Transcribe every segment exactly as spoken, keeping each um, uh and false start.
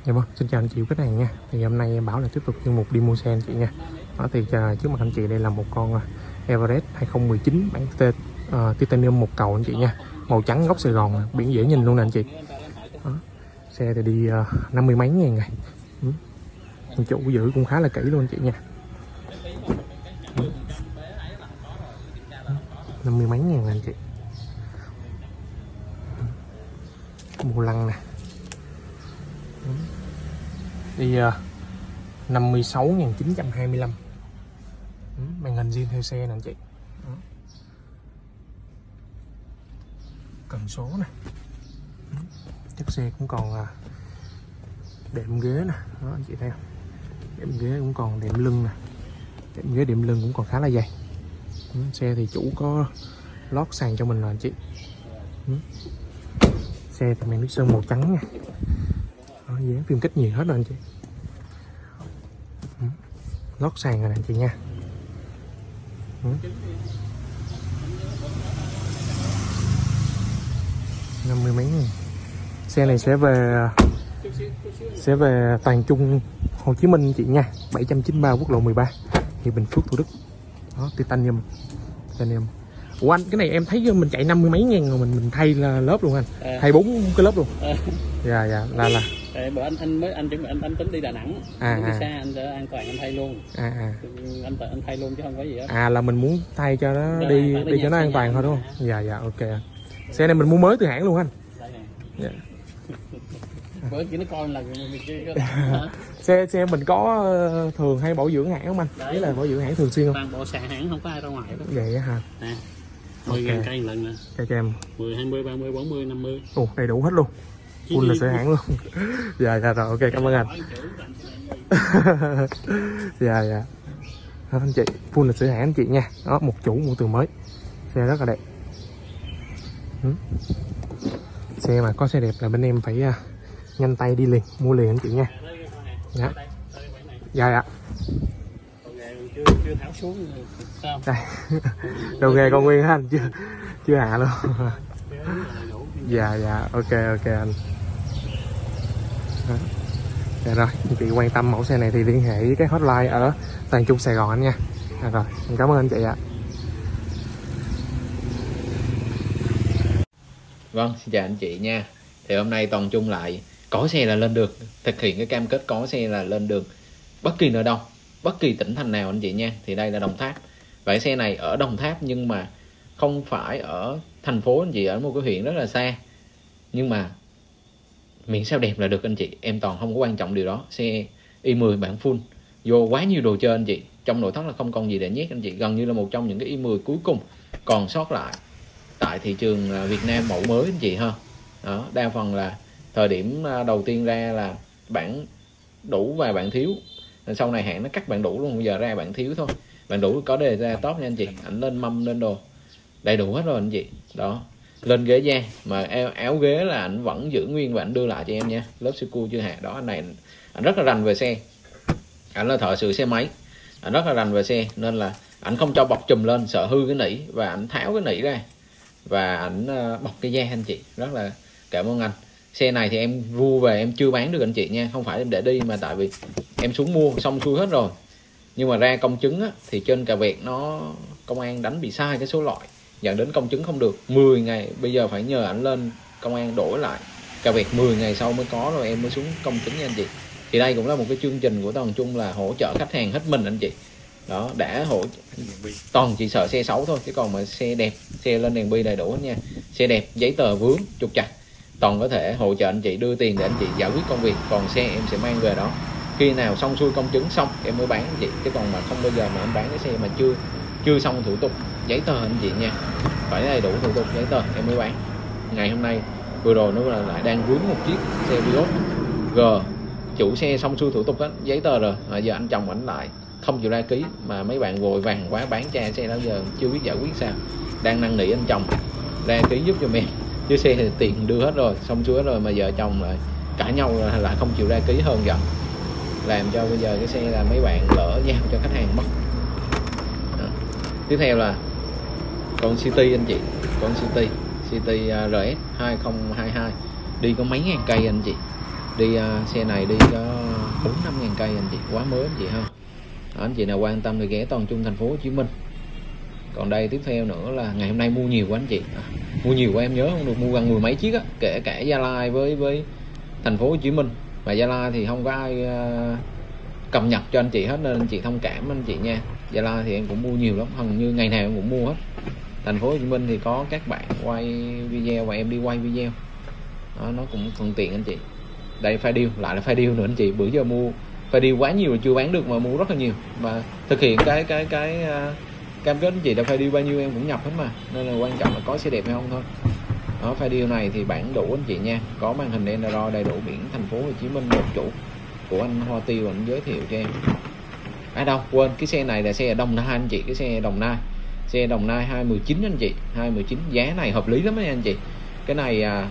Dạ vâng, xin chào anh chị khách hàng nha. Thì hôm nay em bảo là tiếp tục chuyên mục đi mua xe anh chị nha. Đó thì uh, trước mặt anh chị đây là một con uh, Everest hai không một chín bản uh, titanium một cầu anh chị nha. Màu trắng gốc Sài Gòn, biển dễ nhìn luôn nè anh chị. Đó. Xe thì đi uh, năm mươi mấy ngàn ngày. Ừ. Anh chủ giữ cũng khá là kỹ luôn anh chị nha. Ừ. năm mươi mấy ngàn anh chị. Vô lăng nè. Đi uh, năm mươi sáu nghìn chín trăm hai mươi lăm. ừ, Màn hình zin theo xe nè anh chị. Đó. Cần số nè. ừ, Chất xe cũng còn uh, đệm ghế nè. Đó anh chị thấy không? Đệm ghế cũng còn đệm lưng nè. Đệm ghế đệm lưng cũng còn khá là dày. ừ, Xe thì chủ có lót sàn cho mình rồi anh chị. ừ. Xe thì màn nước sơn màu trắng nha. Đó, dán phim cách nhiệt hết rồi anh chị. ừ. Lót sàn rồi anh chị nha. ừ. năm mươi mấy nghìn. Xe này sẽ về sẽ về toàn trung Hồ Chí Minh anh chị nha. Bảy trăm chín mươi ba quốc lộ mười ba, thì Bình Phước, Thủ Đức. Đó, titanium. Titanium. Ủa anh, cái này em thấy mình chạy năm mươi mấy ngàn rồi mình mình thay là lớp luôn anh. À. Thay bốn cái lớp luôn. À. Dạ dạ là là. Tại bữa anh anh mới anh chuẩn bị anh, anh tính đi Đà Nẵng. À, đi à. xa anh sẽ an toàn anh thay luôn. À à. Anh anh thay luôn chứ không có gì hết. À là mình muốn thay cho nó Rồi, đi đi cho nó an toàn thôi đúng không? Dạ dạ ok. Xe này mình mua mới từ hãng luôn anh. Dạ. Bữa chỉ nó coi là xe xe mình có thường hay bảo dưỡng hãng không anh? Đấy là bảo dưỡng hãng thường xuyên không? Toàn bộ sàn hãng không có ai ra ngoài đó. Vậy á hả? À, mười ngàn cây lần nè. Cho cho em mười, hai mươi, ba mươi, bốn mươi, năm mươi. Ồ, đầy đủ hết luôn. Full là xe hãng luôn. Dạ dạ rồi, ok cảm ơn anh. Dạ dạ. Đó, anh chị, full là xe hãng anh chị nha. Đó, một chủ một từ mới. Xe rất là đẹp. ừ. Xe mà có xe đẹp là bên em phải uh, nhanh tay đi liền, mua liền anh chị nha. Dạ. Dạ dạ. Chưa, chưa tháo xuống sao? Đây. Đầu nghề còn nguyên hả anh? Chưa chưa hạ luôn. Dạ dạ ok ok anh. Đó. Dạ rồi, anh chị quan tâm mẫu xe này thì liên hệ với cái hotline ở toàn trung Sài Gòn anh nha. Dạ rồi, cảm ơn anh chị ạ. Vâng, xin chào anh chị nha. Thì hôm nay toàn trung lại có xe là lên được, thực hiện cái cam kết có xe là lên được bất kỳ nơi đâu, bất kỳ tỉnh thành nào anh chị nha. Thì đây là Đồng Tháp. Vậy xe này ở Đồng Tháp nhưng mà không phải ở thành phố anh chị, ở một cái huyện rất là xa. Nhưng mà miễn sao đẹp là được anh chị. Em toàn không có quan trọng điều đó. Xe i mười bản full, vô quá nhiều đồ chơi anh chị. Trong nội thất là không còn gì để nhét anh chị. Gần như là một trong những cái i mười cuối cùng còn sót lại tại thị trường Việt Nam mẫu mới anh chị ha. Đó, đa phần là thời điểm đầu tiên ra là bản đủ và bản thiếu. Sau này hãng nó cắt bản đủ luôn, bây giờ ra bản thiếu thôi. Bản đủ có đề ra top nha anh chị. Ảnh lên mâm lên đồ đầy đủ hết rồi anh chị. Đó, lên ghế da mà áo, áo ghế là ảnh vẫn giữ nguyên và ảnh đưa lại cho em nha. Lớp sơ cua chưa hạ. Đó, anh này ảnh rất là rành về xe. Ảnh là thợ sửa xe máy, ảnh rất là rành về xe nên là ảnh không cho bọc chùm lên sợ hư cái nỉ, và ảnh tháo cái nỉ ra và ảnh bọc cái da anh chị. Rất là cảm ơn anh. Xe này thì em vu về em chưa bán được anh chị nha, không phải em để đi mà tại vì em xuống mua xong xuôi hết rồi. Nhưng mà ra công chứng á, thì trên cà vẹt nó công an đánh bị sai cái số loại, dẫn đến công chứng không được. Mười ngày bây giờ phải nhờ ảnh lên công an đổi lại cà vẹt, mười ngày sau mới có rồi em mới xuống công chứng nha anh chị. Thì đây cũng là một cái chương trình của toàn trung là hỗ trợ khách hàng hết mình anh chị. Đó, đã hỗ toàn chỉ sợ xe xấu thôi, chứ còn mà xe đẹp, xe lên đèn bi đầy đủ hết nha. Xe đẹp, giấy tờ vướng trục trặc, toàn có thể hỗ trợ anh chị, đưa tiền để anh chị giải quyết công việc. Còn xe em sẽ mang về đó, khi nào xong xuôi công chứng xong em mới bán anh chị. Chứ còn mà không bao giờ mà em bán cái xe mà chưa chưa xong thủ tục giấy tờ anh chị nha. Phải đầy đủ thủ tục giấy tờ em mới bán. Ngày hôm nay vừa rồi nó là lại đang vướng một chiếc xe Vios G, chủ xe xong xuôi thủ tục đó, giấy tờ rồi, à, giờ anh chồng ảnh lại không chịu ra ký, mà mấy bạn vội vàng quá bán cha xe đó, giờ chưa biết giải quyết sao. Đang năn nỉ anh chồng ra ký giúp cho em, chứ xe thì tiền đưa hết rồi, xong xuôi hết rồi mà vợ chồng lại cãi nhau lại không chịu ra ký, hơn giận, làm cho bây giờ cái xe là mấy bạn lỡ giao cho khách hàng mất. Đó. Tiếp theo là con City anh chị, con City City rờ ét hai không hai hai đi có mấy ngàn cây anh chị. đi uh, xe này đi có bốn năm ngàn cây anh chị, quá mới anh chị ha. Đó, anh chị nào quan tâm thì ghé Toàn Trung thành phố Hồ Chí Minh. Còn đây tiếp theo nữa là ngày hôm nay mua nhiều quá anh chị, à, mua nhiều quá em nhớ không được, mua gần mười mấy chiếc á, kể cả Gia Lai với với thành phố Hồ Chí Minh. Và Gia Lai thì không có ai uh, cập nhật cho anh chị hết nên anh chị thông cảm anh chị nha. Gia Lai thì em cũng mua nhiều lắm, hầu như ngày nào em cũng mua hết. Thành phố Hồ Chí Minh thì có các bạn quay video và em đi quay video đó, nó cũng thuận tiện anh chị. Đây phai điêu, lại là phai điêu nữa anh chị, bữa giờ mua phai điêu quá nhiều chưa bán được mà mua rất là nhiều, mà thực hiện cái cái cái uh, cam kết anh chị là phai điêu bao nhiêu em cũng nhập hết mà, nên là quan trọng là có xe đẹp hay không thôi. Đó, phai điêu này thì bản đủ anh chị nha, có màn hình Android đầy đủ, biển thành phố Hồ Chí Minh một chủ của anh Hoa Tiêu anh giới thiệu cho em. À đâu quên, cái xe này là xe Đồng Nai anh chị, cái xe Đồng Nai, xe Đồng Nai hai mười chín anh chị, hai mười chín, giá này hợp lý lắm đấy anh chị. Cái này à,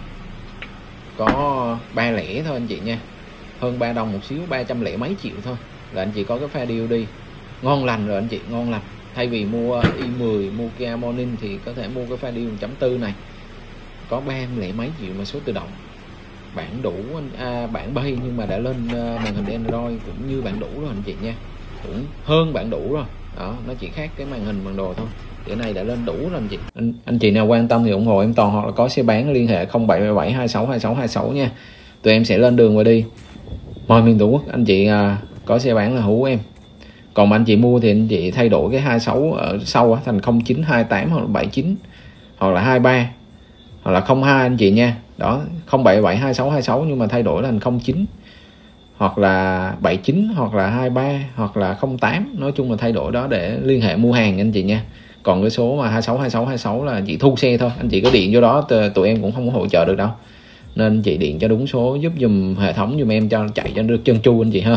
có ba lẻ thôi anh chị nha, hơn ba đồng một xíu, ba trăm lẻ mấy triệu thôi là anh chị có cái pha điêu đi ngon lành rồi anh chị, ngon lành. Thay vì mua i mười, mua Kia Morning thì có thể mua cái pha điêu một chấm bốn này, có ba lẻ mấy triệu mà số tự động, bản đủ à, bản bay nhưng mà đã lên uh, màn hình Android cũng như bản đủ rồi anh chị nha, cũng hơn bản đủ rồi đó, nó chỉ khác cái màn hình bản đồ thôi. Cái này đã lên đủ rồi anh chị. Anh, anh chị nào quan tâm thì ủng hộ em Toàn, hoặc là có xe bán liên hệ không bảy bảy hai sáu hai sáu hai sáu nha, tụi em sẽ lên đường và đi mọi miền Tổ quốc. Anh chị à, có xe bán là hú em, còn mà anh chị mua thì anh chị thay đổi cái hai mươi sáu ở sau thành không chín hai tám hoặc là bảy chín hoặc là hai ba hoặc là không hai anh chị nha. Đó, không bảy bảy hai sáu hai sáu nhưng mà thay đổi thành không chín hoặc là bảy chín hoặc là hai ba hoặc là không tám, nói chung là thay đổi đó để liên hệ mua hàng anh chị nha. Còn cái số mà hai sáu hai sáu hai sáu là chị thu xe thôi, anh chị có điện vô đó tụi em cũng không có hỗ trợ được đâu, nên chị điện cho đúng số giúp dùm hệ thống dùm em cho chạy cho được chân chu anh chị ha.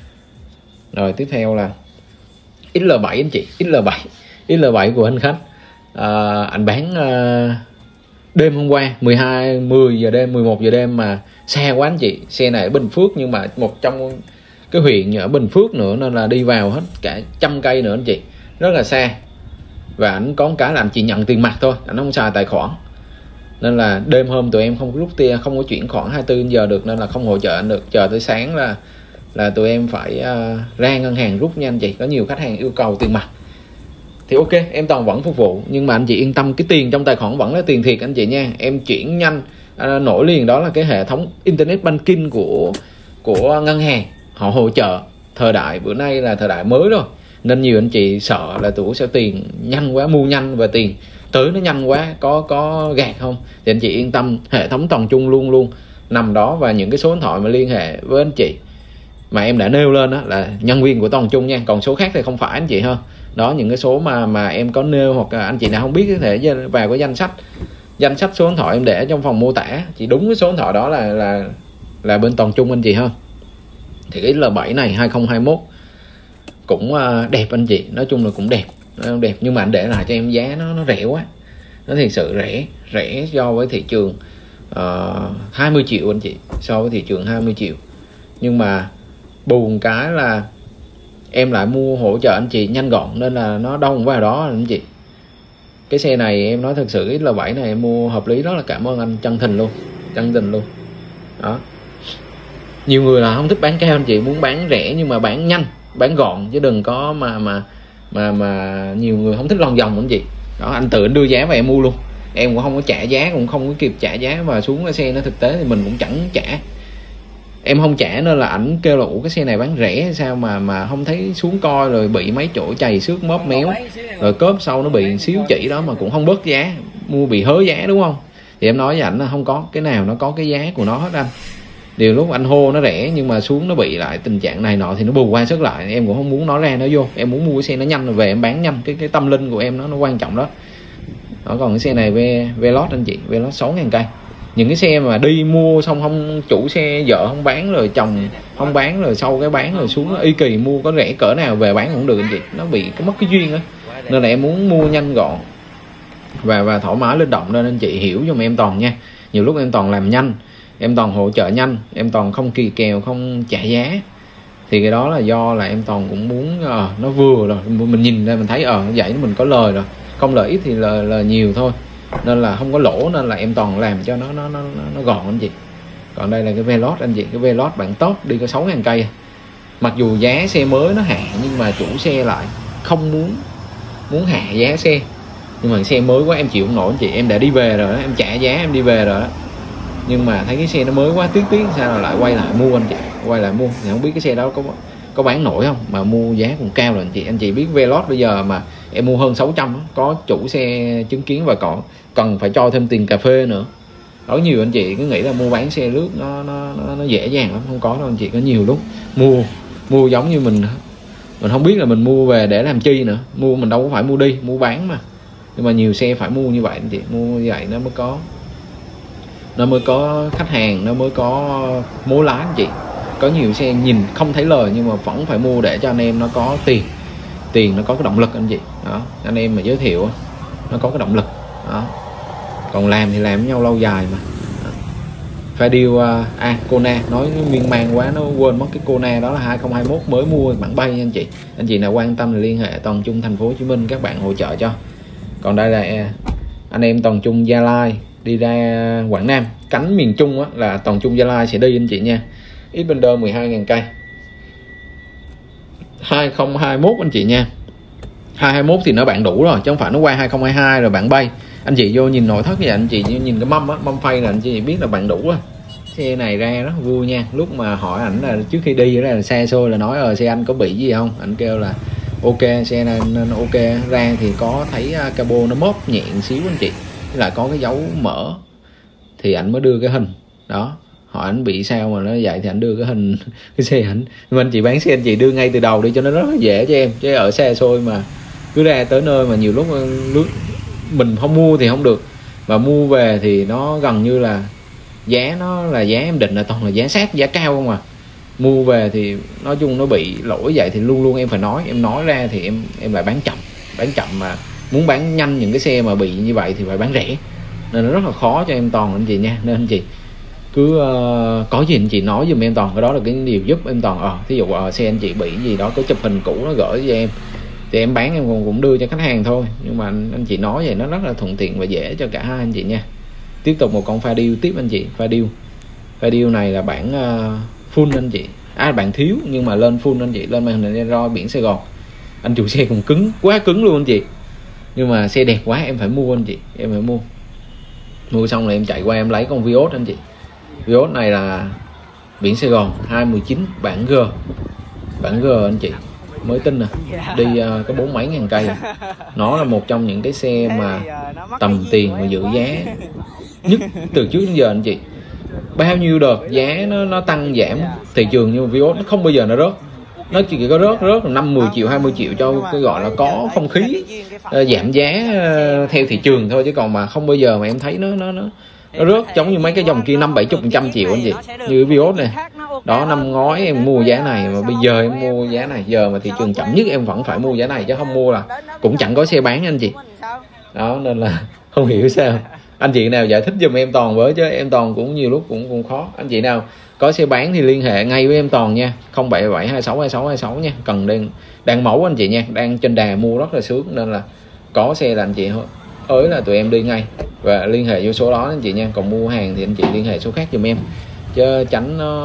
Rồi tiếp theo là ích lờ bảy anh chị, ích lờ bảy ích lờ bảy của anh khách à, anh bán à, đêm hôm qua mười hai mười giờ đêm, mười một giờ đêm mà xa quá anh chị. Xe này ở Bình Phước nhưng mà một trong cái huyện ở Bình Phước nữa nên là đi vào hết cả trăm cây nữa anh chị, rất là xa. Và anh có một cái là anh chỉ nhận tiền mặt thôi, anh không xài tài khoản, nên là đêm hôm tụi em không có rút tiền, không có chuyển khoản hai mươi tư giờ được, nên là không hỗ trợ anh được. Chờ tới sáng là là tụi em phải uh, ra ngân hàng rút nha anh chị. Có nhiều khách hàng yêu cầu tiền mặt thì ok, em Toàn vẫn phục vụ, nhưng mà anh chị yên tâm, cái tiền trong tài khoản vẫn là tiền thiệt anh chị nha. Em chuyển nhanh uh, nổi liền, đó là cái hệ thống internet banking của của ngân hàng, họ hỗ trợ. Thời đại bữa nay là thời đại mới rồi, nên nhiều anh chị sợ là tụi sẽ tiền nhanh quá, mua nhanh và tiền tới nó nhanh quá, có có gạt không, thì anh chị yên tâm, hệ thống Toàn Trung luôn luôn nằm đó. Và những cái số điện thoại mà liên hệ với anh chị mà em đã nêu lên đó là nhân viên của Toàn Trung nha, còn số khác thì không phải anh chị ha. Đó, những cái số mà mà em có nêu, hoặc là anh chị nào không biết có thể vào cái danh sách danh sách số điện thoại em để trong phòng mô tả, chỉ đúng cái số điện thoại đó là là là bên Toàn Trung anh chị ha. Thì cái L bảy này hai không hai mốt cũng đẹp anh chị, nói chung là cũng đẹp, nó đẹp, nhưng mà anh để lại cho em giá nó nó rẻ quá, nó thật sự rẻ rẻ so với thị trường uh, hai mươi triệu anh chị, so với thị trường hai mươi triệu. Nhưng mà buồn cái là em lại mua hỗ trợ anh chị nhanh gọn nên là nó đông vào đó anh chị. Cái xe này em nói thật sự cái L bảy này em mua hợp lý, đó là cảm ơn anh chân thành luôn, chân tình luôn đó. Nhiều người là không thích bán cao anh chị, muốn bán rẻ nhưng mà bán nhanh, bán gọn, chứ đừng có mà mà mà mà nhiều người không thích lòng vòng anh chị. Đó, anh tự anh đưa giá và em mua luôn, em cũng không có trả giá, cũng không có kịp trả giá, và xuống cái xe nó thực tế thì mình cũng chẳng trả, em không trả nên là ảnh kêu là ủa cái xe này bán rẻ hay sao mà mà không thấy xuống coi, rồi bị mấy chỗ chày xước móp méo, rồi cốp sau nó bị xíu chỉ đó mà cũng không bớt giá, mua bị hớ giá đúng không. Thì em nói với ảnh là không có, cái nào nó có cái giá của nó hết anh. Điều lúc anh hô nó rẻ nhưng mà xuống nó bị lại tình trạng này nọ thì nó bù qua sức lại, em cũng không muốn nó ra nó vô, em muốn mua cái xe nó nhanh rồi về em bán nhanh, cái cái tâm linh của em nó nó quan trọng đó. Đó, còn cái xe này về Veloz anh chị, Veloz sáu ngàn cây. Những cái xe mà đi mua xong không, chủ xe vợ không bán, rồi chồng không bán, rồi sau cái bán rồi xuống y kỳ mua có rẻ cỡ nào về bán cũng được anh chị, nó bị cái mất cái duyên á. Nên là em muốn mua nhanh gọn và và thoải mái linh động, nên anh chị hiểu giùm em Toàn nha. Nhiều lúc em Toàn làm nhanh, em Toàn hỗ trợ nhanh, em Toàn không kỳ kèo, không trả giá, thì cái đó là do là em Toàn cũng muốn uh, nó vừa rồi, mình nhìn ra mình thấy ờ uh, vậy mình có lời rồi, không lợi ít thì lời, lời nhiều thôi, nên là không có lỗ, nên là em Toàn làm cho nó nó nó nó gọn anh chị. Còn đây là cái Veloz anh chị, cái Veloz bản top đi có sáu ngàn cây. Mặc dù giá xe mới nó hạ nhưng mà chủ xe lại không muốn muốn hạ giá xe. Nhưng mà xe mới quá em chịu không nổi anh chị, em đã đi về rồi đó, em trả giá em đi về rồi đó. Nhưng mà thấy cái xe nó mới quá tiếc tiếc sao là lại quay lại mua anh chị, quay lại mua. Thì không biết cái xe đó có có bán nổi không mà mua giá cũng cao rồi anh chị. Anh chị biết Veloz bây giờ mà em mua hơn sáu trăm, có chủ xe chứng kiến và còn cần phải cho thêm tiền cà phê nữa. Đó, nhiều anh chị cứ nghĩ là mua bán xe lướt nó nó nó, nó dễ dàng lắm, không có đâu anh chị. Có nhiều lúc mua mua giống như mình mình không biết là mình mua về để làm chi nữa, mua mình đâu có phải mua đi mua bán mà. Nhưng mà nhiều xe phải mua như vậy anh chị, mua như vậy nó mới có nó mới có khách hàng, nó mới có mối lái anh chị. Có nhiều xe nhìn không thấy lời nhưng mà vẫn phải mua để cho anh em nó có tiền, tiền nó có cái động lực anh chị. Đó, anh em mà giới thiệu nó có cái động lực đó. Còn làm thì làm với nhau lâu dài mà. Phải điều à Kona nói miên man quá nó quên mất cái Kona đó là hai không hai mốt mới mua bản bay nha anh chị. Anh chị nào quan tâm thì liên hệ Toàn Trung thành phố Hồ Chí Minh, các bạn hỗ trợ cho. Còn đây là anh em Toàn Trung Gia Lai đi ra Quảng Nam, cánh miền Trung á, là Toàn Trung Gia Lai sẽ đi anh chị nha. Xpander mười hai ngàn cây hai không hai mốt anh chị nha. Hai không hai mốt thì nó bạn đủ rồi chứ không phải nó qua hai không hai hai rồi bạn bay. Anh chị vô nhìn nội thất vậy anh chị nhìn cái mâm á, mâm phay là anh chị biết là bạn đủ rồi. Xe này ra rất vui nha. Lúc mà hỏi ảnh là trước khi đi là xe xôi là nói ờ xe anh có bị gì không, anh kêu là ok, xe này nó ok. Ra thì có thấy cabo nó móp nhẹ xíu anh chị, là có cái dấu mở thì anh mới đưa cái hình đó. Hỏi anh bị sao mà nó vậy thì anh đưa cái hình cái xe ảnh. Nhưng mà anh chị bán xe anh chị đưa ngay từ đầu đi cho nó rất là dễ cho em, chứ ở xe xôi mà cứ ra tới nơi mà nhiều lúc mình không mua thì không được, mà mua về thì nó gần như là giá nó là giá em định là toàn là giá sát, giá cao không à. Mua về thì nói chung nó bị lỗi vậy thì luôn luôn em phải nói, em nói ra thì em em lại bán chậm, bán chậm mà muốn bán nhanh những cái xe mà bị như vậy thì phải bán rẻ, nên nó rất là khó cho em Toàn anh chị nha. Nên anh chị cứ uh, có gì anh chị nói giùm em Toàn, cái đó là cái điều giúp em Toàn. Ờ thí dụ uh, xe anh chị bị gì đó có chụp hình cũ nó gửi cho em thì em bán em cũng đưa cho khách hàng thôi. Nhưng mà anh, anh chị nói vậy nó rất là thuận tiện và dễ cho cả hai anh chị nha. Tiếp tục một con pha điêu tiếp anh chị. Pha điêu pha điêu này là bản uh, full anh chị, à bạn thiếu nhưng mà lên full anh chị, lên màn hình Android biển Sài Gòn. Anh chủ xe cũng cứng, quá cứng luôn anh chị, nhưng mà xe đẹp quá em phải mua anh chị, em phải mua. Mua xong rồi em chạy qua em lấy con Vios anh chị. Vios này là biển Sài Gòn hai một chín bản G, bản G anh chị, mới tin nè, đi uh, có bốn mấy ngàn cây. Nó là một trong những cái xe mà tầm tiền mà giữ giá nhất từ trước đến giờ anh chị. Bao nhiêu đợt giá nó nó tăng giảm thị trường nhưng mà Vios nó không bao giờ nó rớt, nó chỉ có rớt rớt năm mười triệu hai mươi triệu cho cái gọi là có không khí uh, giảm giá uh, theo thị trường thôi, chứ còn mà không bao giờ mà em thấy nó nó nó nó rớt giống như mấy cái dòng kia năm bảy chục phần trăm triệu anh chị, như Vios này đó. Năm ngoái em mua giá này mà bây giờ em mua giá này, giờ mà thị trường chậm nhất em vẫn phải mua giá này, chứ không mua là cũng chẳng có xe bán anh chị. Đó nên là không hiểu sao. Anh chị nào giải thích giùm em Toàn với, chứ em Toàn cũng nhiều lúc cũng cũng khó. Anh chị nào có xe bán thì liên hệ ngay với em Toàn nha, không bảy bảy hai sáu hai sáu hai sáu nha. Cần đang đang mẫu anh chị nha, đang trên đà mua rất là sướng, nên là có xe là anh chị ới là tụi em đi ngay và liên hệ vô số đó anh chị nha. Còn mua hàng thì anh chị liên hệ số khác giùm em, chứ tránh nó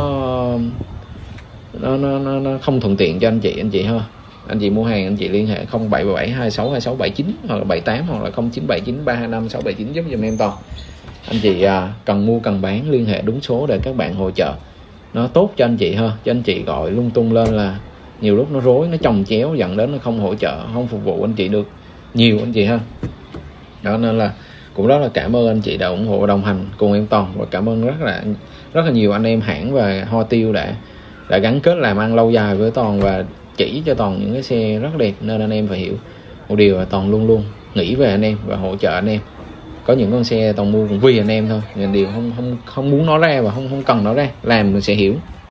nó, nó, nó, nó không thuận tiện cho anh chị anh chị ha. Anh chị mua hàng anh chị liên hệ không bảy bảy hai sáu hai sáu bảy chín hoặc là bảy tám hoặc là không chín bảy chín ba hai năm sáu bảy chín giúp giùm em Toàn. Anh chị à, cần mua cần bán liên hệ đúng số để các bạn hỗ trợ nó tốt cho anh chị ha. Cho anh chị gọi lung tung lên là nhiều lúc nó rối, nó chồng chéo dẫn đến nó không hỗ trợ, không phục vụ anh chị được nhiều anh chị ha. Đó nên là cũng rất là cảm ơn anh chị đã ủng hộ đồng hành cùng em Toàn, và cảm ơn rất là rất là nhiều anh em hãng và Hoa Tiêu đã đã gắn kết làm ăn lâu dài với Toàn và chỉ cho Toàn những cái xe rất đẹp. Nên anh em phải hiểu một điều là Toàn luôn luôn nghĩ về anh em và hỗ trợ anh em. Có những con xe Toàn mua cũng vì anh em thôi, nên điều không không không muốn nói ra và không không cần nói ra, làm mình sẽ hiểu.